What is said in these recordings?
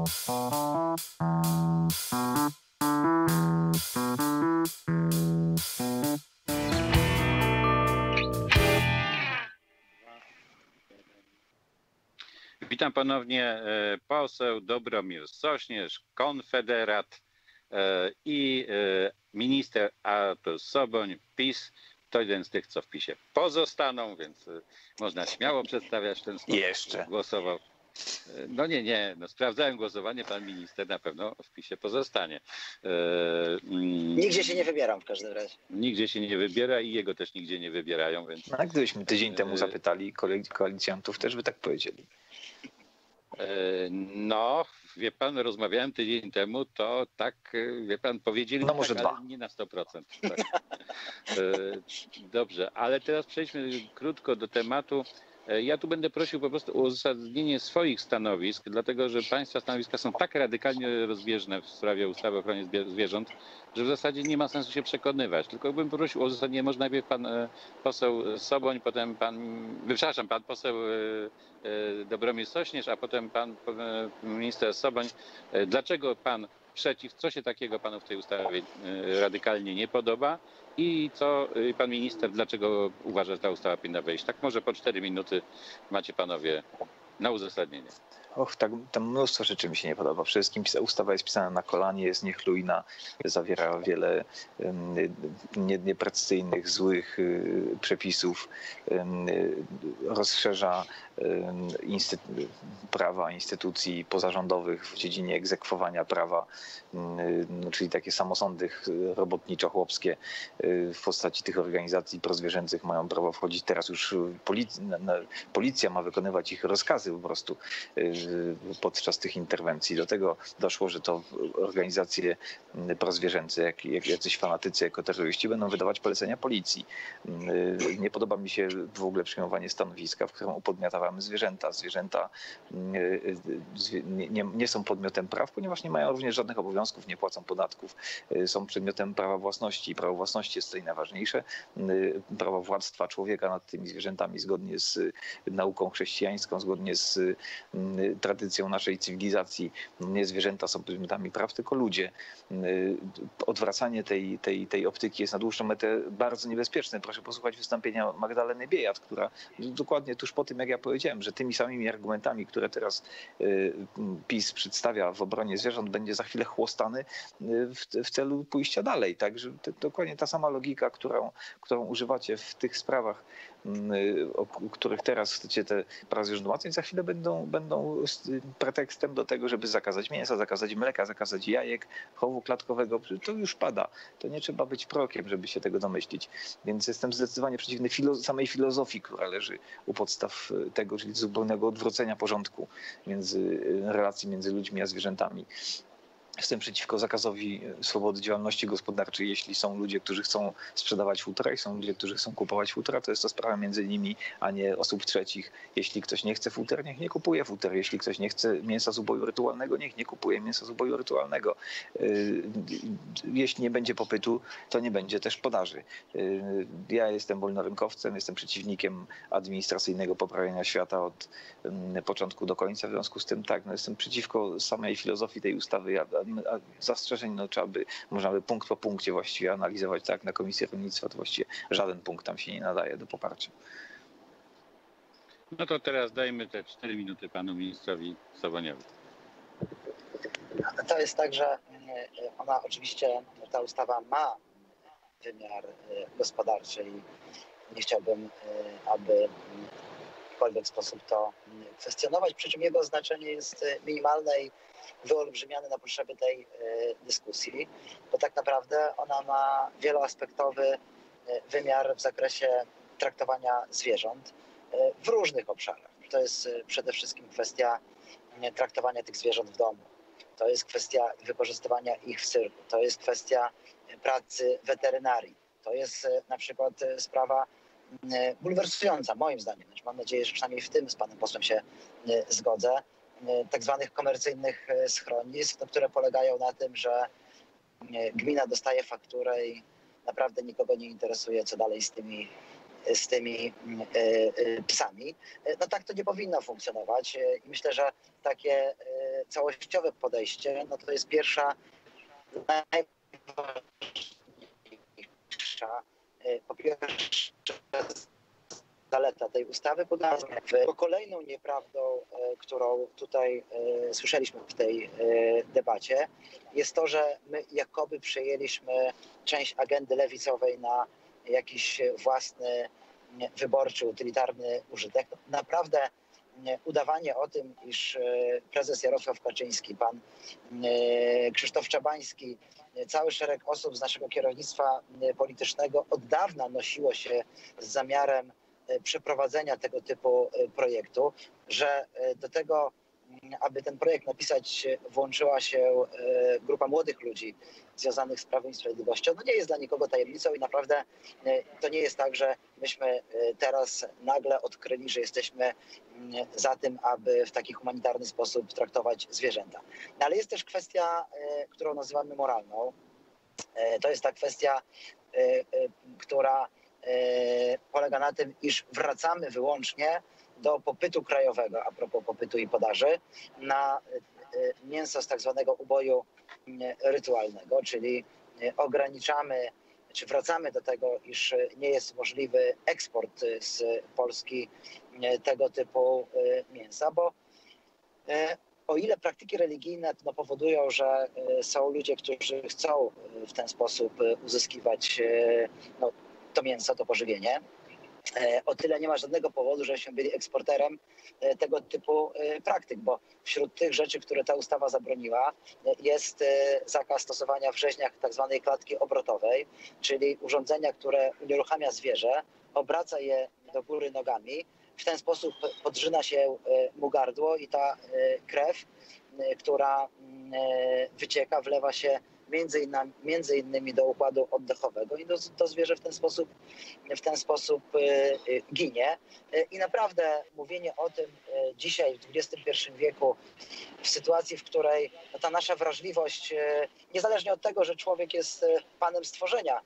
Witam ponownie. Poseł Dobromir Sośnierz, konfederat i minister Artur Soboń, PiS. To jeden z tych, co w PiSie pozostaną, więc można śmiało przedstawiać ten sposób. Jeszcze. Głosował. No nie, no sprawdzałem głosowanie, pan minister na pewno w PiSie pozostanie. Nigdzie się nie wybieram w każdym razie. Nigdzie się nie wybiera i jego też nigdzie nie wybierają, więc... No, a gdybyśmy tydzień temu zapytali koalicjantów, też by tak powiedzieli. No, wie pan, rozmawiałem tydzień temu, to tak, wie pan, powiedzieli, no może tak, ale nie na 100%. Tak. Dobrze, ale teraz przejdźmy krótko do tematu. Ja tu będę prosił po prostu o uzasadnienie swoich stanowisk, dlatego że państwa stanowiska są tak radykalnie rozbieżne w sprawie ustawy o ochronie zwierząt, że w zasadzie nie ma sensu się przekonywać. Tylko bym prosił o uzasadnienie, może najpierw pan poseł Soboń, potem pan poseł Dobromir Sośnierz, a potem pan minister Soboń. Dlaczego pan przeciw, co się takiego panu w tej ustawie radykalnie nie podoba? I co pan minister, dlaczego uważa, że ta ustawa powinna wejść? Tak może po 4 minuty macie panowie na uzasadnienie. Och, tam mnóstwo rzeczy mi się nie podoba. Przede wszystkim ustawa jest pisana na kolanie, jest niechlujna, zawiera wiele nieprecyzyjnych, złych przepisów, rozszerza prawa instytucji pozarządowych w dziedzinie egzekwowania prawa, czyli takie samosądy robotniczo-chłopskie w postaci tych organizacji prozwierzęcych mają prawo wchodzić. Teraz już policja ma wykonywać ich rozkazy po prostu podczas tych interwencji. Do tego doszło, że to organizacje prozwierzęce, jak jacyś fanatycy, ekoterroryści będą wydawać polecenia policji. Nie podoba mi się w ogóle przyjmowanie stanowiska, w którym upodmiatamy zwierzęta. Zwierzęta nie są podmiotem praw, ponieważ nie mają również żadnych obowiązków, nie płacą podatków. Są przedmiotem prawa własności. Prawo własności jest tutaj najważniejsze. Prawo władztwa człowieka nad tymi zwierzętami zgodnie z nauką chrześcijańską, zgodnie z tradycją naszej cywilizacji. Nie zwierzęta są przedmiotami praw, tylko ludzie. Odwracanie tej optyki jest na dłuższą metę bardzo niebezpieczne. Proszę posłuchać wystąpienia Magdaleny Biejat, która dokładnie tuż po tym, jak ja powiedziałem, że tymi samymi argumentami, które teraz PiS przedstawia w obronie zwierząt, będzie za chwilę chłostany w celu pójścia dalej. Także dokładnie ta sama logika, którą używacie w tych sprawach, o których teraz chcecie te prawa zwierząt umacniać, za chwilę będą pretekstem do tego, żeby zakazać mięsa, zakazać mleka, zakazać jajek, chowu klatkowego. To już pada. To nie trzeba być prorokiem, żeby się tego domyślić. Więc jestem zdecydowanie przeciwny samej filozofii, która leży u podstaw tego, czyli zupełnego odwrócenia porządku relacji między ludźmi a zwierzętami. Jestem przeciwko zakazowi swobody działalności gospodarczej. Jeśli są ludzie, którzy chcą sprzedawać futra i są ludzie, którzy chcą kupować futra, to jest to sprawa między nimi, a nie osób trzecich. Jeśli ktoś nie chce futer, niech nie kupuje futer. Jeśli ktoś nie chce mięsa z uboju rytualnego, niech nie kupuje mięsa z uboju rytualnego. Jeśli nie będzie popytu, to nie będzie też podaży. Ja jestem wolnorynkowcem, jestem przeciwnikiem administracyjnego poprawiania świata od początku do końca. W związku z tym tak, jestem przeciwko samej filozofii tej ustawy. Zastrzeżeń można by punkt po punkcie właściwie analizować, tak, na Komisji Rolnictwa to właściwie żaden punkt tam się nie nadaje do poparcia. No to teraz dajmy te 4 minuty panu ministrowi Soboniowi. To jest tak, że ona oczywiście, ta ustawa ma wymiar gospodarczy i nie chciałbym, aby w jakikolwiek sposób to kwestionować, przy czym jego znaczenie jest minimalne i wyolbrzymiany na potrzeby tej dyskusji, bo tak naprawdę ona ma wieloaspektowy wymiar w zakresie traktowania zwierząt w różnych obszarach. To jest przede wszystkim kwestia traktowania tych zwierząt w domu. To jest kwestia wykorzystywania ich w cyrku. To jest kwestia pracy weterynarii. To jest na przykład sprawa bulwersująca moim zdaniem. Mam nadzieję, że przynajmniej w tym z panem posłem się zgodzę. Tak zwanych komercyjnych schronisk, które polegają na tym, że gmina dostaje fakturę i naprawdę nikogo nie interesuje, co dalej z tymi psami. No tak to nie powinno funkcjonować i myślę, że takie całościowe podejście, no to jest pierwsza, najważniejsza, po pierwsze zaleta tej ustawy, bo kolejną nieprawdą, którą tutaj słyszeliśmy w tej debacie, jest to, że my jakoby przejęliśmy część agendy lewicowej na jakiś własny, wyborczy, utylitarny użytek. Naprawdę udawanie o tym, iż prezes Jarosław Kaczyński, pan Krzysztof Czabański, cały szereg osób z naszego kierownictwa politycznego od dawna nosiło się z zamiarem przeprowadzenia tego typu projektu, że do tego, aby ten projekt napisać, włączyła się grupa młodych ludzi związanych z Prawem i Sprawiedliwością. No nie jest dla nikogo tajemnicą i naprawdę to nie jest tak, że myśmy teraz nagle odkryli, że jesteśmy za tym, aby w taki humanitarny sposób traktować zwierzęta. No ale jest też kwestia, którą nazywamy moralną. To jest ta kwestia, która polega na tym, iż wracamy wyłącznie do popytu krajowego, a propos popytu i podaży, na mięso z tak zwanego uboju rytualnego, czyli ograniczamy, czy wracamy do tego, iż nie jest możliwy eksport z Polski tego typu mięsa, bo o ile praktyki religijne powodują, że są ludzie, którzy chcą w ten sposób uzyskiwać to mięso, to pożywienie, o tyle nie ma żadnego powodu, żebyśmy byli eksporterem tego typu praktyk, bo wśród tych rzeczy, które ta ustawa zabroniła, jest zakaz stosowania w rzeźniach tak zwanej klatki obrotowej, czyli urządzenia, które unieruchamia zwierzę, obraca je do góry nogami, w ten sposób podrzyna się mu gardło i ta krew, która wycieka, wlewa się między innymi do układu oddechowego i to zwierzę w ten sposób ginie. I naprawdę mówienie o tym dzisiaj w XXI wieku, w sytuacji, w której ta nasza wrażliwość, niezależnie od tego, że człowiek jest panem stworzenia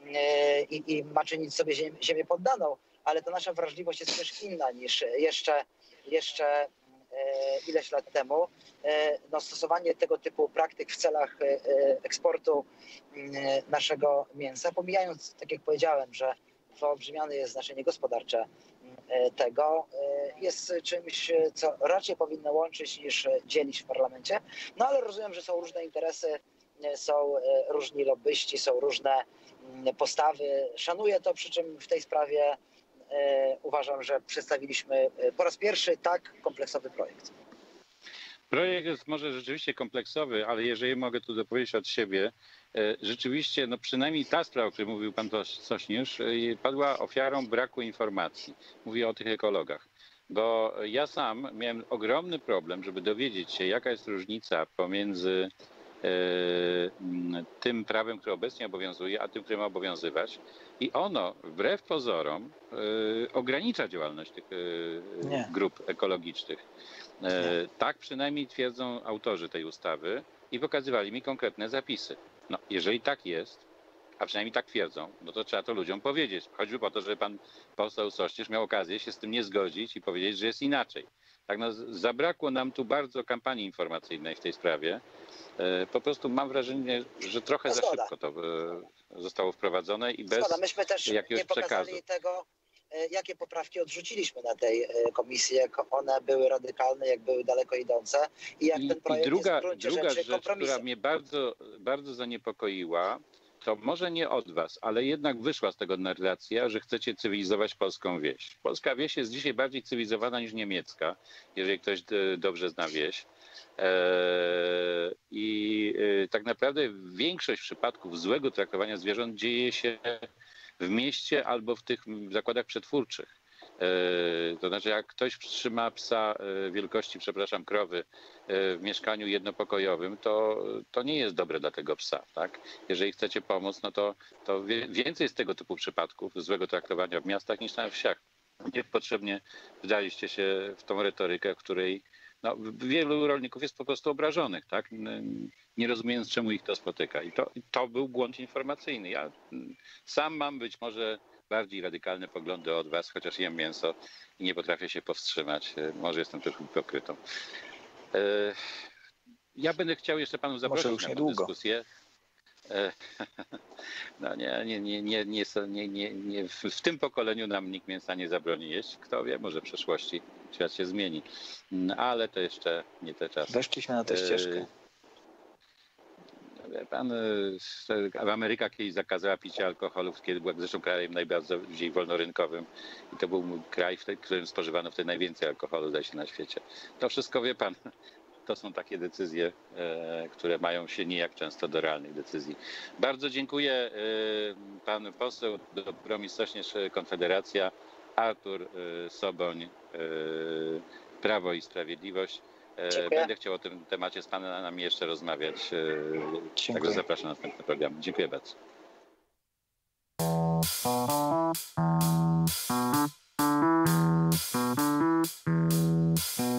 i ma czynić sobie ziemię poddaną, ale ta nasza wrażliwość jest też inna niż jeszcze ileś lat temu. Stosowanie tego typu praktyk w celach eksportu naszego mięsa, pomijając, tak jak powiedziałem, że wyolbrzymiane jest znaczenie gospodarcze tego, jest czymś, co raczej powinno łączyć niż dzielić w parlamencie. No ale rozumiem, że są różne interesy, są różni lobbyści, są różne postawy. Szanuję to, przy czym w tej sprawie uważam, że przedstawiliśmy po raz pierwszy tak kompleksowy projekt. Projekt jest może rzeczywiście kompleksowy, ale jeżeli mogę tu dopowiedzieć od siebie, rzeczywiście przynajmniej ta sprawa, o której mówił pan Sośnierz, padła ofiarą braku informacji. Mówię o tych ekologach. Bo ja sam miałem ogromny problem, żeby dowiedzieć się, jaka jest różnica pomiędzy tym prawem, które obecnie obowiązuje, a tym, które ma obowiązywać. I ono, wbrew pozorom, ogranicza działalność tych grup ekologicznych. Tak przynajmniej twierdzą autorzy tej ustawy i pokazywali mi konkretne zapisy. No, jeżeli tak jest, a przynajmniej tak twierdzą, no to trzeba to ludziom powiedzieć. Choćby po to, żeby pan poseł Sośnierz miał okazję się z tym nie zgodzić i powiedzieć, że jest inaczej. Tak, zabrakło nam tu bardzo kampanii informacyjnej w tej sprawie. Po prostu mam wrażenie, że trochę za szybko to zostało wprowadzone i bez Myśmy też jakiegoś nie pokazali przekazu. tego, jakie poprawki odrzuciliśmy na tej komisji, jak one były radykalne, jak były daleko idące i jak ten projekt druga jest w gruncie rzeczy rzecz, kompromisem. która mnie bardzo, bardzo zaniepokoiła, to może nie od was, ale jednak wyszła z tego narracja, że chcecie cywilizować polską wieś. Polska wieś jest dzisiaj bardziej cywilizowana niż niemiecka, jeżeli ktoś dobrze zna wieś. I tak naprawdę większość przypadków złego traktowania zwierząt dzieje się w mieście albo w tych zakładach przetwórczych. To znaczy, jak ktoś trzyma psa wielkości, krowy w mieszkaniu jednopokojowym, to nie jest dobre dla tego psa, tak? Jeżeli chcecie pomóc, no to więcej jest tego typu przypadków złego traktowania w miastach niż na wsiach. Niepotrzebnie wdaliście się w tą retorykę, w której wielu rolników jest po prostu obrażonych, tak? Nie rozumiejąc, czemu ich to spotyka. I to był błąd informacyjny. Ja sam mam być może bardziej radykalne poglądy od was, chociaż jem mięso i nie potrafię się powstrzymać. Może jestem trochę hipokrytą. Ja będę chciał jeszcze panów Może zaprosić już na tę niedługo. dyskusję. E, No nie, w tym pokoleniu nam nikt mięsa nie zabroni jeść. Kto wie, może w przyszłości świat się zmieni. Ale to jeszcze nie te czasy. Weszliśmy na tę ścieżkę. Wie pan, Ameryka kiedyś zakazała picia alkoholu, kiedy była zresztą krajem najbardziej wolnorynkowym i to był kraj, w którym spożywano wtedy najwięcej alkoholu, zdaje się, na świecie. To wszystko, wie pan, to są takie decyzje, które mają się nijak często do realnych decyzji. Bardzo dziękuję. Pan poseł Dobromir Sośnierz, Konfederacja, Artur Soboń, Prawo i Sprawiedliwość. Dziękuję. Będę chciał o tym temacie z panami jeszcze rozmawiać. Także Dziękuję. zapraszam na następny program. Dziękuję bardzo.